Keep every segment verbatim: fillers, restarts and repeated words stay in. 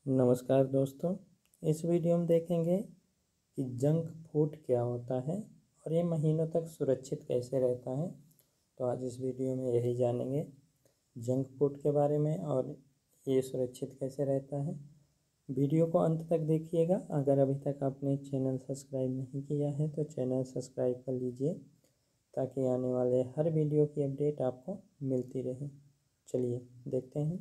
नमस्कार दोस्तों, इस वीडियो में देखेंगे कि जंक फूड क्या होता है और ये महीनों तक सुरक्षित कैसे रहता है। तो आज इस वीडियो में यही जानेंगे जंक फूड के बारे में और ये सुरक्षित कैसे रहता है। वीडियो को अंत तक देखिएगा। अगर अभी तक आपने चैनल सब्सक्राइब नहीं किया है तो चैनल सब्सक्राइब कर लीजिए ताकि आने वाले हर वीडियो की अपडेट आपको मिलती रहे। चलिए देखते हैं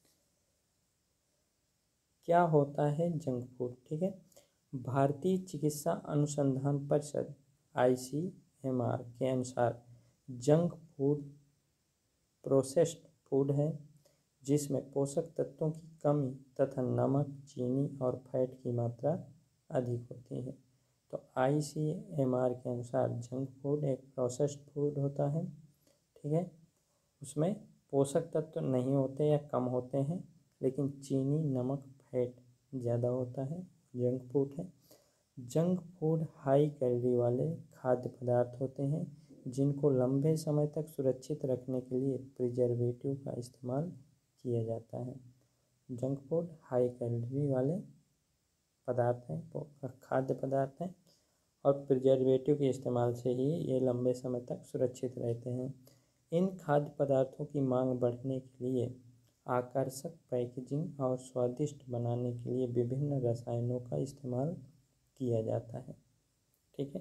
क्या होता है जंक फूड। ठीक है, भारतीय चिकित्सा अनुसंधान परिषद आई सी एम आर के अनुसार जंक फूड प्रोसेस्ड फूड है जिसमें पोषक तत्वों की कमी तथा नमक, चीनी और फैट की मात्रा अधिक होती है। तो आई सी एम आर के अनुसार जंक फूड एक प्रोसेस्ड फूड होता है। ठीक है, उसमें पोषक तत्व नहीं होते या कम होते हैं, लेकिन चीनी, नमक, फैट ज़्यादा होता है, जंक फूड है। जंक फूड हाई कैलोरी वाले खाद्य पदार्थ होते हैं जिनको लंबे समय तक सुरक्षित रखने के लिए प्रिजर्वेटिव का इस्तेमाल किया जाता है। जंक फूड हाई कैलोरी वाले पदार्थ हैं, खाद्य पदार्थ हैं और प्रिजर्वेटिव के इस्तेमाल से ही ये लंबे समय तक सुरक्षित रहते हैं। इन खाद्य पदार्थों की मांग बढ़ने के लिए आकर्षक पैकेजिंग और स्वादिष्ट बनाने के लिए विभिन्न रसायनों का इस्तेमाल किया जाता है। ठीक है,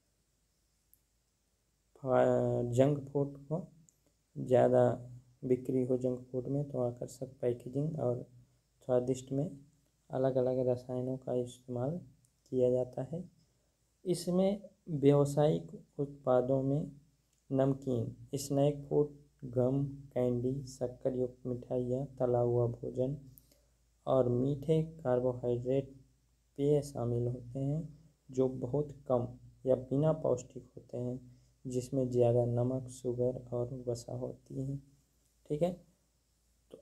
जंक फूड को ज़्यादा बिक्री हो जंक फूड में तो आकर्षक पैकेजिंग और स्वादिष्ट में अलग अलग रसायनों का इस्तेमाल किया जाता है। इसमें व्यावसायिक उत्पादों में नमकीन, स्नैक फूड, गम, कैंडी, शक्कर युक्त मिठाइयाँ, तला हुआ भोजन और मीठे कार्बोहाइड्रेट पेय शामिल होते हैं जो बहुत कम या बिना पौष्टिक होते हैं, जिसमें ज़्यादा नमक, शुगर और वसा होती है। ठीक है, तो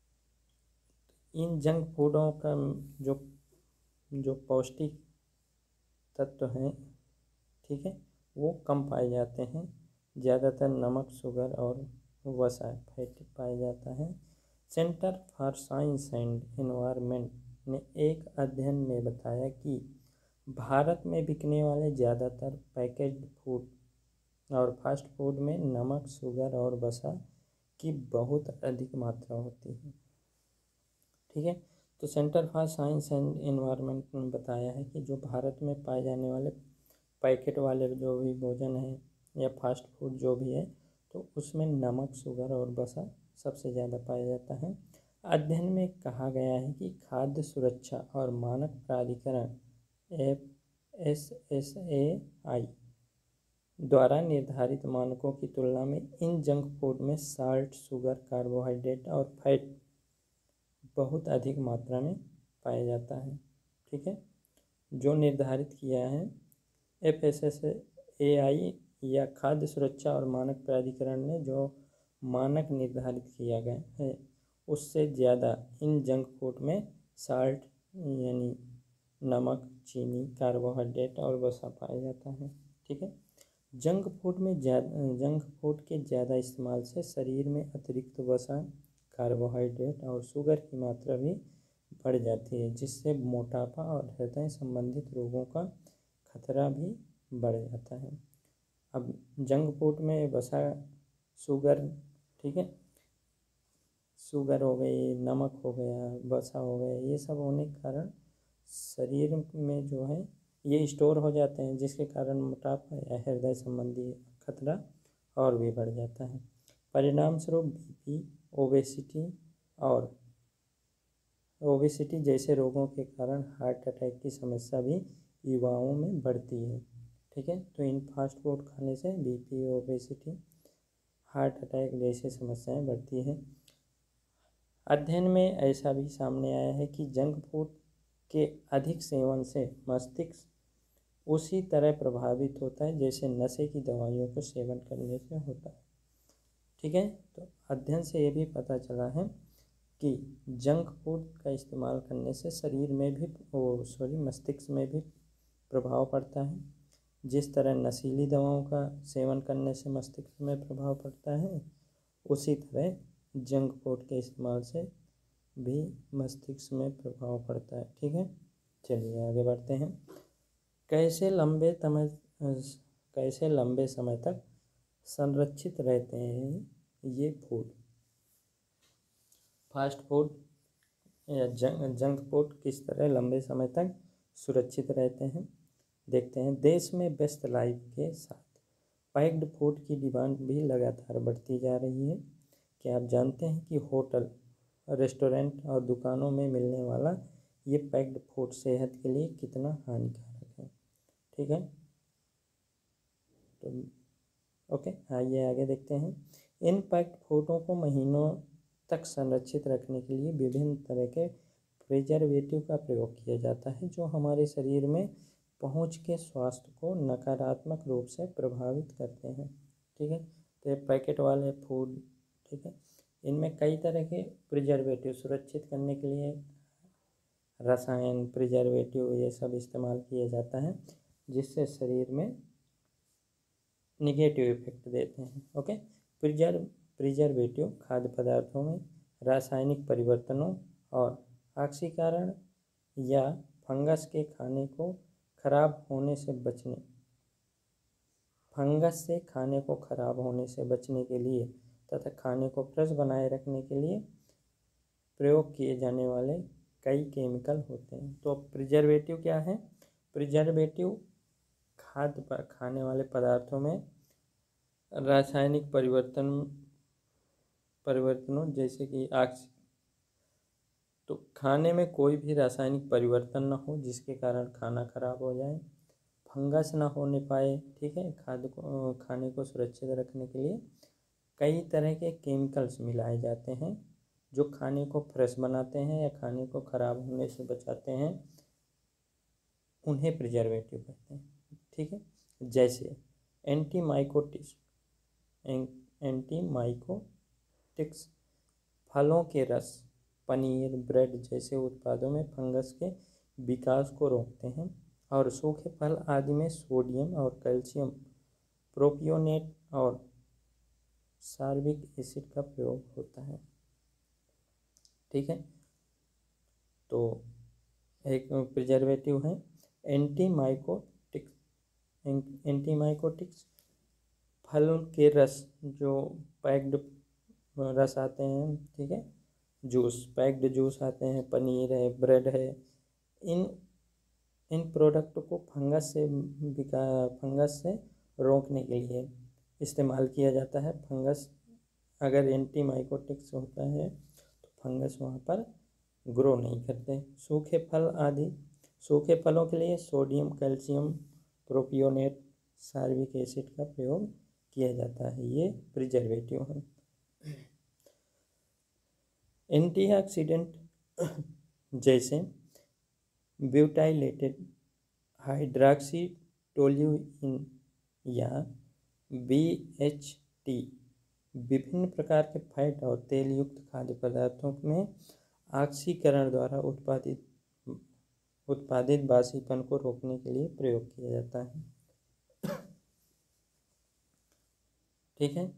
इन जंक फूडों का जो जो पौष्टिक तत्व हैं, ठीक है, वो कम पाए जाते हैं। ज़्यादातर नमक, शुगर और वसा फैट पाया जाता है। Centre for science and environment ने एक अध्ययन में बताया कि भारत में बिकने वाले ज़्यादातर पैकेज्ड फूड और फास्ट फूड में नमक, शुगर और वसा की बहुत अधिक मात्रा होती है। ठीक है, तो centre for science and environment ने बताया है कि जो भारत में पाए जाने वाले पैकेट वाले जो भी भोजन है या फास्ट फूड जो भी है, तो उसमें नमक, शुगर और वसा सबसे ज़्यादा पाया जाता है। अध्ययन में कहा गया है कि खाद्य सुरक्षा और मानक प्राधिकरण F S S A I द्वारा निर्धारित मानकों की तुलना में इन जंक फूड में साल्ट, शुगर, कार्बोहाइड्रेट और फैट बहुत अधिक मात्रा में पाया जाता है। ठीक है, जो निर्धारित किया है F S S A I या खाद्य सुरक्षा और मानक प्राधिकरण ने जो मानक निर्धारित किया गया है उससे ज़्यादा इन जंक फूड में साल्ट यानी नमक, चीनी, कार्बोहाइड्रेट और वसा पाया जाता है। ठीक है, जंक फूड में ज़्यादा जंक फूड के ज़्यादा इस्तेमाल से शरीर में अतिरिक्त वसा, कार्बोहाइड्रेट और शुगर की मात्रा भी बढ़ जाती है, जिससे मोटापा और हृदय संबंधित रोगों का खतरा भी बढ़ जाता है। अब जंक फूड में वसा, शुगर, ठीक है, शुगर हो गई, नमक हो गया, वसा हो गया, ये सब होने के कारण शरीर में जो है ये स्टोर हो जाते हैं, जिसके कारण मोटापा या हृदय संबंधी खतरा और भी बढ़ जाता है। परिणाम स्वरूप बीपी, ओबेसिटी और ओबेसिटी जैसे रोगों के कारण हार्ट अटैक की समस्या भी युवाओं में बढ़ती है। ठीक है, तो इन फास्ट फूड खाने से बीपी, ओबेसिटी, हार्ट अटैक जैसी समस्याएं बढ़ती हैं। अध्ययन में ऐसा भी सामने आया है कि जंक फूड के अधिक सेवन से मस्तिष्क उसी तरह प्रभावित होता है जैसे नशे की दवाइयों का सेवन करने से होता है। ठीक है, तो अध्ययन से ये भी पता चला है कि जंक फूड का इस्तेमाल करने से शरीर में भी ओ सॉरी मस्तिष्क में भी प्रभाव पड़ता है। जिस तरह नशीली दवाओं का सेवन करने से मस्तिष्क में प्रभाव पड़ता है, उसी तरह जंक फूड के इस्तेमाल से भी मस्तिष्क में प्रभाव पड़ता है। ठीक है, चलिए आगे बढ़ते हैं। कैसे लंबे समय कैसे लंबे समय तक संरक्षित रहते हैं ये फूड? फास्ट फूड या जंक जंक फूड किस तरह लंबे समय तक सुरक्षित रहते हैं, देखते हैं। देश में व्यस्त लाइफ के साथ पैक्ड फूड की डिमांड भी लगातार बढ़ती जा रही है। क्या आप जानते हैं कि होटल, रेस्टोरेंट और दुकानों में मिलने वाला ये पैक्ड फूड सेहत के लिए कितना हानिकारक है? ठीक है, तो ओके, आइए आगे देखते हैं। इन पैक्ड फूडों को महीनों तक संरक्षित रखने के लिए विभिन्न तरह के प्रिजर्वेटिव का प्रयोग किया जाता है, जो हमारे शरीर में पहुंच के स्वास्थ्य को नकारात्मक रूप से प्रभावित करते हैं। ठीक है, तो ये पैकेट वाले फूड, ठीक है, इनमें कई तरह के प्रिजर्वेटिव सुरक्षित करने के लिए रसायन, प्रिजर्वेटिव ये सब इस्तेमाल किया जाता है, जिससे शरीर में निगेटिव इफेक्ट देते हैं। ओके, प्रिजर्व प्रिजर्वेटिव खाद्य पदार्थों में रासायनिक परिवर्तनों और ऑक्सीकरण या फंगस के खाने को खराब होने से बचने फंगस से खाने को खराब होने से बचने के लिए तथा खाने को फ्रेश बनाए रखने के लिए प्रयोग किए जाने वाले कई केमिकल होते हैं। तो प्रिजर्वेटिव क्या है? प्रिजर्वेटिव खाद्य खाने वाले पदार्थों में रासायनिक परिवर्तन परिवर्तनों जैसे कि ऑक्सी तो खाने में कोई भी रासायनिक परिवर्तन ना हो जिसके कारण खाना खराब हो जाए, फंगस ना होने पाए। ठीक है, खाद्य को खाने को सुरक्षित रखने के लिए कई तरह के केमिकल्स मिलाए जाते हैं जो खाने को फ्रेश बनाते हैं या खाने को खराब होने से बचाते हैं, उन्हें प्रिजर्वेटिव कहते हैं। ठीक है, जैसे एंटीमाइकोटिक्स एंटीमाइकोटिक्स फलों के रस, पनीर, ब्रेड जैसे उत्पादों में फंगस के विकास को रोकते हैं, और सूखे फल आदि में सोडियम और कैल्शियम प्रोपियोनेट और सार्विक एसिड का प्रयोग होता है। ठीक है, तो एक प्रिजर्वेटिव है एंटीमाइकोटिक्स एंटीमाइकोटिक्स फल के रस, जो पैक्ड रस आते हैं, ठीक है, जूस, पैक्ड जूस आते हैं, पनीर है, ब्रेड है, इन इन प्रोडक्ट को फंगस से विका फंगस से रोकने के लिए इस्तेमाल किया जाता है। फंगस अगर एंटीमाइकोटिक्स होता है तो फंगस वहाँ पर ग्रो नहीं करते। सूखे फल आदि सूखे फलों के लिए sodium, calcium propionate, sorbic acid का प्रयोग किया जाता है। ये प्रिजर्वेटिव है। एंटीऑक्सीडेंट जैसे ब्यूटाइलेटेड हाइड्रॉक्सी टोल्यूइन या बी एच टी विभिन्न प्रकार के फैट और तेल युक्त खाद्य पदार्थों में ऑक्सीकरण द्वारा उत्पादित उत्पादित बासीपन को रोकने के लिए प्रयोग किया जाता है। ठीक है,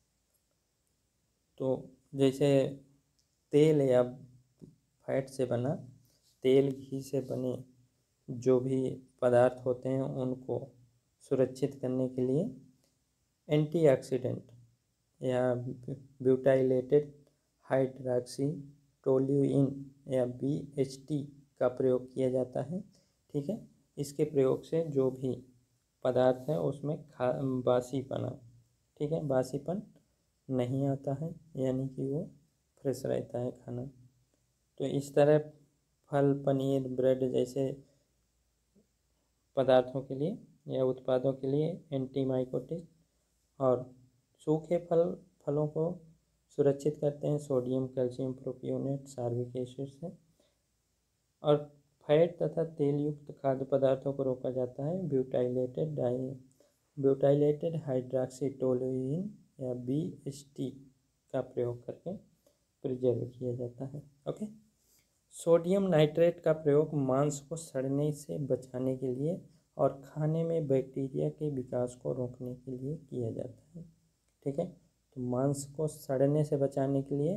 तो जैसे तेल या फैट से बना तेल, घी से बने जो भी पदार्थ होते हैं उनको सुरक्षित करने के लिए एंटीऑक्सीडेंट या ब्यूटाइलेटेड हाइड्रॉक्सी टोल्यूइन या बी एच टी का प्रयोग किया जाता है। ठीक है, इसके प्रयोग से जो भी पदार्थ है उसमें खा बासीपना ठीक है बासीपन नहीं आता है, यानी कि वो फ्रेश रहता है खाना। तो इस तरह फल, पनीर, ब्रेड जैसे पदार्थों के लिए या उत्पादों के लिए एंटीमाइकोटिक और सूखे फल फलों को सुरक्षित करते हैं sodium, calcium propionate, sorbic acid से, और फैट तथा तेल युक्त खाद्य पदार्थों को रोका जाता है butylated di butylated hydroxy toluene या बी एच टी का प्रयोग करके प्रिजर्व किया जाता है। ओके, सोडियम नाइट्रेट का प्रयोग मांस को सड़ने से बचाने के लिए और खाने में बैक्टीरिया के विकास को रोकने के लिए किया जाता है। ठीक है, तो मांस को सड़ने से बचाने के लिए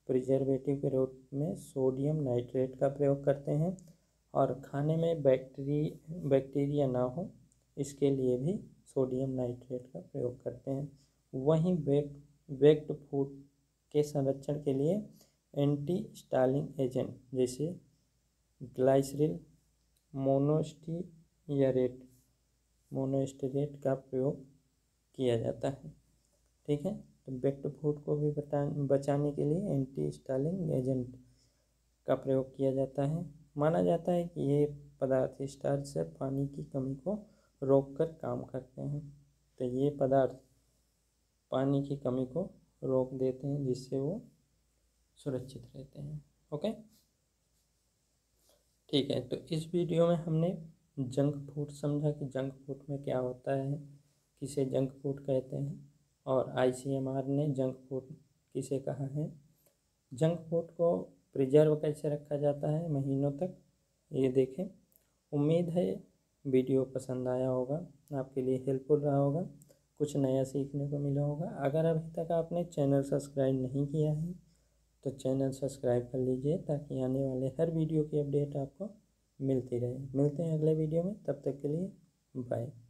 प्रिजर्वेटिव के रूप में सोडियम नाइट्रेट का प्रयोग करते हैं और खाने में बैक्टीरी बैक्टीरिया ना हो इसके लिए भी सोडियम नाइट्रेट का प्रयोग करते हैं। वहीं बेक बेक्ड फूड के संरक्षण के लिए एंटी स्टालिंग एजेंट जैसे ग्लाइसरिल मोनोस्टीयरेट मोनोस्टेरेट का प्रयोग किया जाता है। ठीक है, तो बेक्ड फूड को भी बता बचाने के लिए एंटी स्टालिंग एजेंट का प्रयोग किया जाता है। माना जाता है कि ये पदार्थ स्टार्च से पानी की कमी को रोककर काम करते हैं। तो ये पदार्थ पानी की कमी को रोक देते हैं जिससे वो सुरक्षित रहते हैं। ओके, ठीक है। तो इस वीडियो में हमने जंक फूड समझा कि जंक फूड में क्या होता है, किसे जंक फूड कहते हैं, और आई सी एम आर ने जंक फूड किसे कहा है। जंक फूड को प्रिजर्व कैसे रखा जाता है महीनों तक, ये देखें। उम्मीद है वीडियो पसंद आया होगा, आपके लिए हेल्पफुल रहा होगा, कुछ नया सीखने को मिला होगा। अगर अभी तक आपने चैनल सब्सक्राइब नहीं किया है तो चैनल सब्सक्राइब कर लीजिए ताकि आने वाले हर वीडियो की अपडेट आपको मिलती रहे। मिलते हैं अगले वीडियो में, तब तक के लिए बाय।